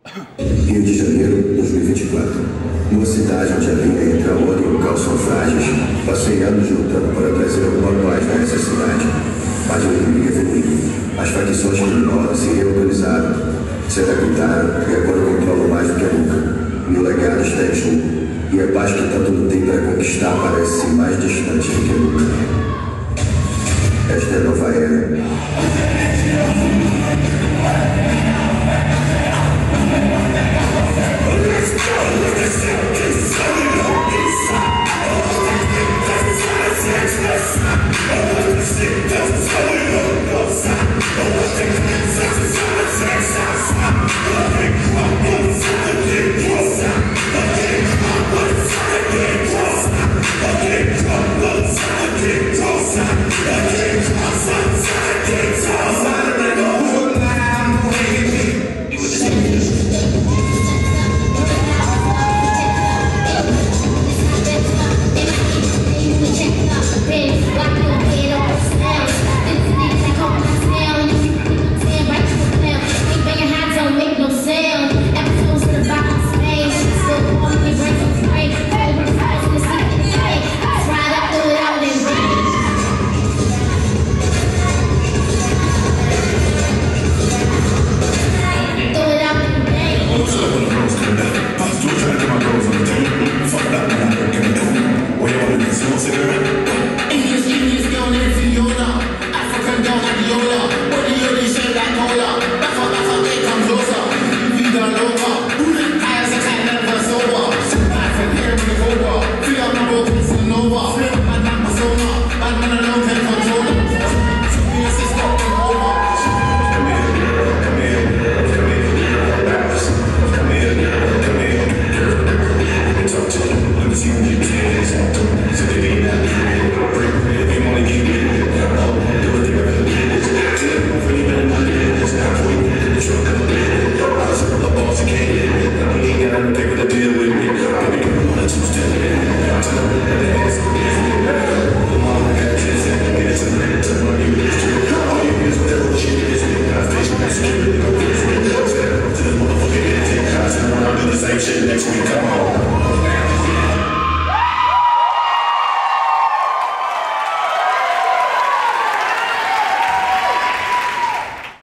Rio de Janeiro, 2024. Numa cidade onde a linha entre a onda e o caos são frágeis, passei anos lutando para trazer alguma paz a essa cidade. Mas o inimigo evoluiu. As facções criminosas se reorganizaram, se adaptaram e agora controlam mais do que nunca. Meu legado está em jogo, e a paz que tanto lutei para conquistar parece mais distante do que nunca. Esta é a nova era. Shit next week, come on.